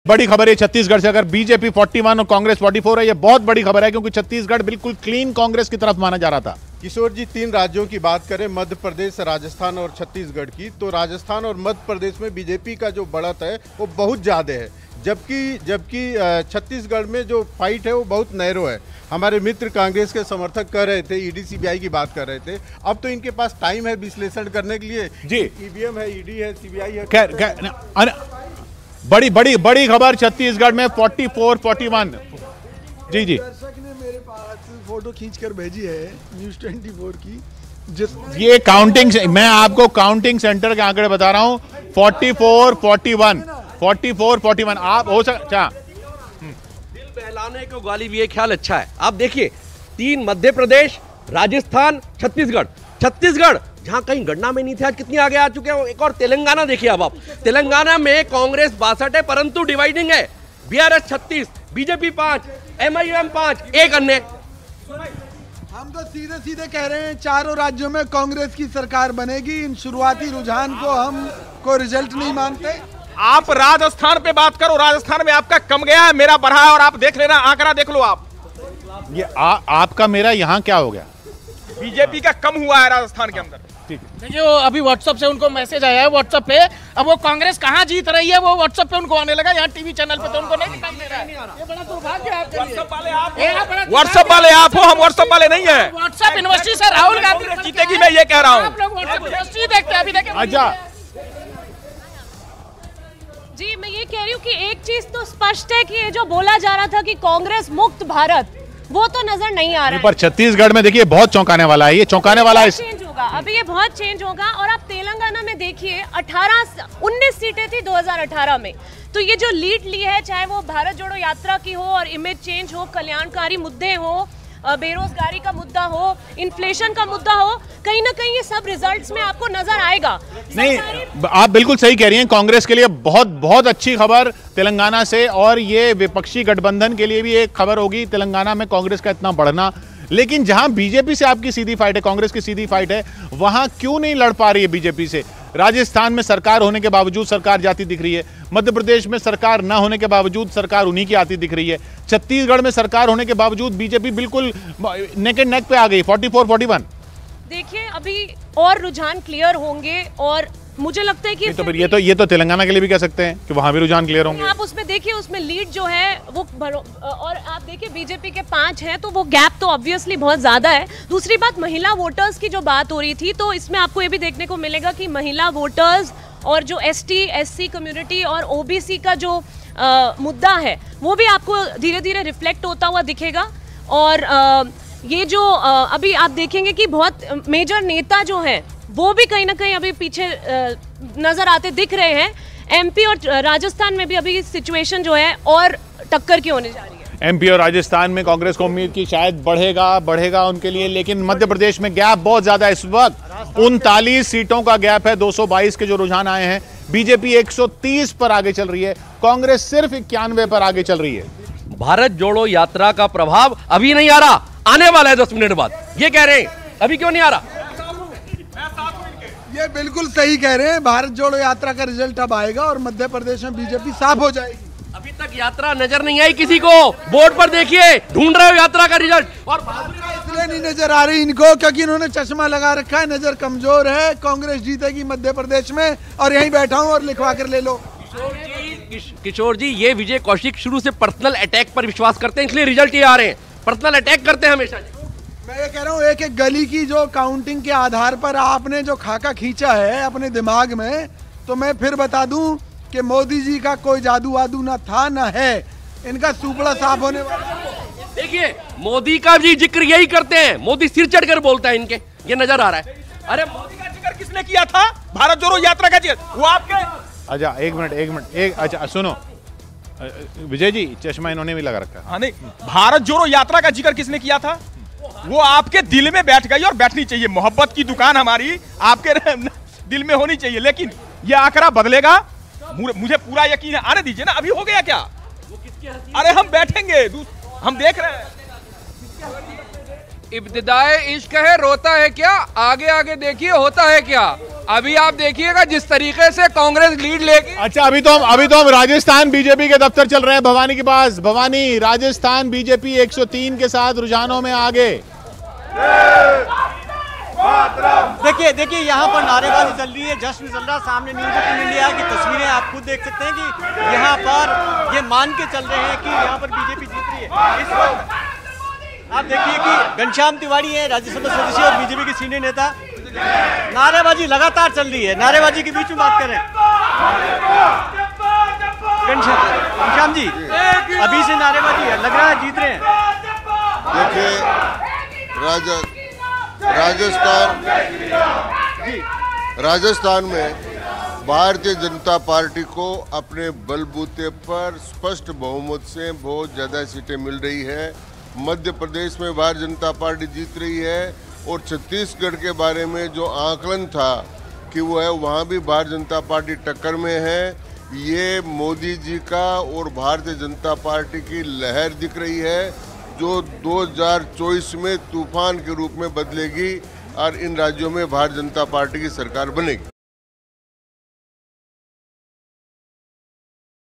बड़ी खबर है छत्तीसगढ़ से, अगर बीजेपी 41 और कांग्रेस 44 है, ये बहुत बड़ी खबर है क्योंकि छत्तीसगढ़ बिल्कुल क्लीन कांग्रेस की तरफ माना जा रहा था। किशोर जी, 3 राज्यों की बात करें, मध्य प्रदेश, राजस्थान और छत्तीसगढ़ की, तो राजस्थान और मध्य प्रदेश में बीजेपी का जो बढ़त है वो बहुत ज़्यादा है, जबकि छत्तीसगढ़ में जो फाइट है वो बहुत नैरो है। हमारे मित्र कांग्रेस के समर्थक कर रहे थे, ईडी सीबीआई की बात कर रहे थे, अब तो इनके पास टाइम है विश्लेषण करने के लिए जी। ईवीएम है, ईडी है, सीबीआई है। बड़ी खबर छत्तीसगढ़ में 44-41। जी जी, दर्शक ने मेरे पास फोटो खींचकर भेजी है न्यूज़ 24 की, जिस ये काउंटिंग, मैं आपको काउंटिंग सेंटर के आंकड़े बता रहा हूँ। 44-41 आप हो सकता। दिल बहलाने को गालिब, ये ख्याल अच्छा है। आप देखिए 3 मध्य प्रदेश, राजस्थान, छत्तीसगढ़ जहां कहीं गणना में नहीं थे, आज कितनी आगे आ चुके हैं। एक और तेलंगाना देखिए, अब आप तेलंगाना में कांग्रेस 62 है परंतु डिवाइडिंग है। बीआरएस 36, बीजेपी 5, एमआईएम 5, एक अन्य। हम तो सीधे सीधे कह रहे हैं चारों राज्यों में कांग्रेस की सरकार बनेगी। इन शुरुआती रुझान को हम कोई रिजल्ट नहीं मानते। आप राजस्थान पे बात करो, राजस्थान में आपका कम गया है, मेरा बढ़ा है, और आप देख लेना आंकड़ा देख लो आप। ये आपका मेरा यहाँ क्या हो गया? बीजेपी का कम हुआ है राजस्थान के अंदर। देखिए वो अभी व्हाट्सएप से उनको मैसेज आया है व्हाट्सएप पे, अब वो कांग्रेस कहाँ जीत रही है वो व्हाट्सएप पे उनको आने लगा, यहाँ टीवी चैनल पे तो उनको नहीं दिखाई दे रहा है। ये बड़ा दुर्भाग्य है आपके लिए। व्हाट्सएप वाले आप हो, हम व्हाट्सएप वाले नहीं है। व्हाट्सएप यूनिवर्सिटी से राहुल गांधी जीतेगी, मैं ये कह रहा हूँ। आप लोग व्हाट्सएप यूनिवर्सिटी देखते हैं, अभी देखें। अच्छा जी, मैं ये कह रही हूँ कि एक चीज तो स्पष्ट है कि ये जो बोला जा रहा था कि कांग्रेस मुक्त भारत, वो तो नजर नहीं आ रहा है। पर छत्तीसगढ़ में देखिए बहुत चौंकाने वाला है, ये चौंकाने वाला है। चेंज होगा, अभी ये बहुत चेंज होगा। और आप तेलंगाना में देखिए 19 सीटें थी 2018 में, तो ये जो लीड ली है, चाहे वो भारत जोड़ो यात्रा की हो और इमेज चेंज हो, कल्याणकारी मुद्दे हो, बेरोजगारी का मुद्दा हो, इन्फ्लेशन का मुद्दा हो, कहीं ना कहीं ये सब रिजल्ट्स में आपको नजर आएगा। नहीं, आप बिल्कुल सही कह रही हैं। कांग्रेस के लिए बहुत अच्छी खबर तेलंगाना से, और ये विपक्षी गठबंधन के लिए भी एक खबर होगी तेलंगाना में कांग्रेस का इतना बढ़ना। लेकिन जहां बीजेपी से आपकी सीधी फाइट है, कांग्रेस की सीधी फाइट है, वहां क्यों नहीं लड़ पा रही है बीजेपी से? राजस्थान में सरकार होने के बावजूद सरकार जाती दिख रही है, मध्य प्रदेश में सरकार न होने के बावजूद सरकार उन्हीं की आती दिख रही है, छत्तीसगढ़ में सरकार होने के बावजूद बीजेपी बिल्कुल नेक एंड नेक पे आ गई 44-41। देखिए अभी और रुझान क्लियर होंगे, और मुझे लगता है कि तो ये तो तेलंगाना के लिए भी कह सकते हैं कि वहां भी रुझान क्लियर होंगे। आप उसमें देखिए, उसमें लीड जो है वो और आप देखिए बीजेपी के 5 हैं, तो वो गैप तो ऑब्वियसली बहुत ज्यादा है। दूसरी बात, महिला वोटर्स की जो बात हो रही थी, तो इसमें आपको ये भी देखने को मिलेगा कि महिला वोटर्स और जो एसटी एससी कम्युनिटी और ओबीसी का जो मुद्दा है, वो भी आपको धीरे धीरे रिफ्लेक्ट होता हुआ दिखेगा। और ये जो अभी आप देखेंगे कि बहुत मेजर नेता जो हैं वो भी कहीं ना कहीं अभी पीछे नजर आते दिख रहे हैं। एमपी और राजस्थान में भी अभी सिचुएशन जो है और टक्कर की होने जा रही है। एमपी और राजस्थान में कांग्रेस को उम्मीद की शायद बढ़ेगा उनके लिए, लेकिन मध्य प्रदेश में गैप बहुत ज्यादा है। इस वक्त 39 सीटों का गैप है, 222 के जो रुझान आए हैं। बीजेपी 130 पर आगे चल रही है, कांग्रेस सिर्फ 91 पर आगे चल रही है। भारत जोड़ो यात्रा का प्रभाव अभी नहीं आ रहा, आने वाला है 10 मिनट बाद, ये कह रहे हैं। अभी क्यों नहीं आ रहा? ये बिल्कुल सही कह रहे हैं, भारत जोड़ो यात्रा का रिजल्ट अब आएगा और मध्य प्रदेश में बीजेपी साफ हो जाएगी। अभी तक यात्रा नजर नहीं आई किसी को, बोर्ड पर देखिए, ढूंढ रहे हो यात्रा का रिजल्ट, और इसलिए नहीं नजर आ रही इनको क्योंकि इन्होंने चश्मा लगा रखा है, नजर कमजोर है। कांग्रेस जीतेगी मध्य प्रदेश में, और यहीं बैठा हूं और लिखवा कर ले लो। किशोर जी, ये विजय कौशिक शुरू से पर्सनल अटैक पर विश्वास करते हैं, इसलिए रिजल्ट ये आ रहे हैं। पर्सनल अटैक करते हैं हमेशा। मैं ये कह रहा हूँ, एक एक गली की जो काउंटिंग के आधार पर आपने जो खाका खींचा है अपने दिमाग में, तो मैं फिर बता दूं कि मोदी जी का कोई जादू वादू ना था ना है, इनका सुपड़ा साफ होने वाला। देखिए मोदी का भी जिक्र यही करते हैं, मोदी सिर चढ़कर बोलता है इनके, ये नजर आ रहा है। अरे मोदी का जिक्र किसने किया था? भारत जोड़ो यात्रा का जिक्र, वो आपके। अच्छा एक मिनट, अच्छा सुनो विजय जी, चश्मा इन्होंने भी लगा रखा है। हाँ नहीं, भारत जोड़ो यात्रा का जिक्र किसने किया था? वो आपके दिल में बैठ गई, और बैठनी चाहिए। मोहब्बत की दुकान हमारी आपके दिल में होनी चाहिए, लेकिन ये आंकड़ा बदलेगा, मुझे पूरा यकीन है। आने दीजिए ना, अभी हो गया क्या? अरे हम बैठेंगे, हम देख रहे हैं। इब्तिदाए इश्क है, रोता है क्या, आगे आगे देखिए होता है क्या। अभी आप देखिएगा जिस तरीके से कांग्रेस लीड लेगी। अच्छा, अभी तो हम राजस्थान बीजेपी के दफ्तर चल रहे हैं भवानी के पास। भवानी, राजस्थान बीजेपी 103 के साथ रुझानों में आगे। देखिए यहाँ पर नारेबाजी चल रही है, जश्न चल रहा है। सामने न्यूज़ 18 इंडिया की तस्वीरें आप खुद देख सकते हैं कि यहाँ पर ये मान के चल रहे हैं कि यहाँ पर बीजेपी जीत रही है। इस वक्त आप देखिए कि घनश्याम तिवारी है, राज्यसभा सदस्य और बीजेपी के सीनियर नेता। नारेबाजी लगातार चल रही है, नारेबाजी के बीच में बात करें। घनश्याम जी, अभी से नारेबाजी है, लग रहा है जीत रहे हैं। देखिए राजस्थान में भारतीय जनता पार्टी को अपने बलबूते पर स्पष्ट बहुमत से बहुत ज़्यादा सीटें मिल रही है। मध्य प्रदेश में भारतीय जनता पार्टी जीत रही है और छत्तीसगढ़ के बारे में जो आकलन था कि वो है, वहाँ भी भारतीय जनता पार्टी टक्कर में है। ये मोदी जी का और भारतीय जनता पार्टी की लहर दिख रही है जो 2024 में तूफान के रूप में बदलेगी और इन राज्यों में भारतीय जनता पार्टी की सरकार बनेगी।